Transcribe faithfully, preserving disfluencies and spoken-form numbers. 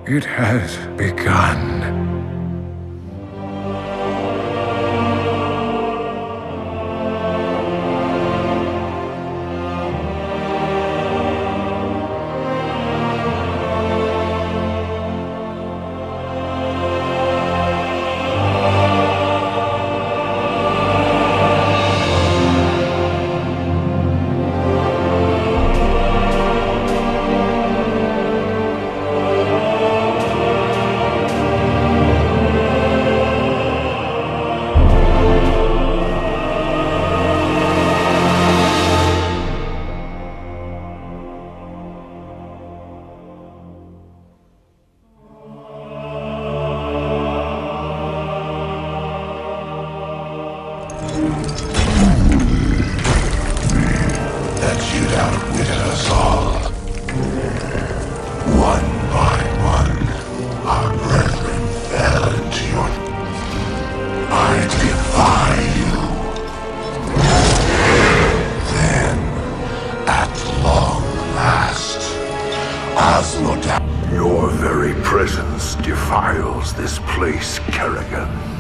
It has begun. That you'd outwitted us all. One by one, our brethren fell into your... I defy you. Then, at long last, Asmodai... Your very presence defiles this place, Kerrigan.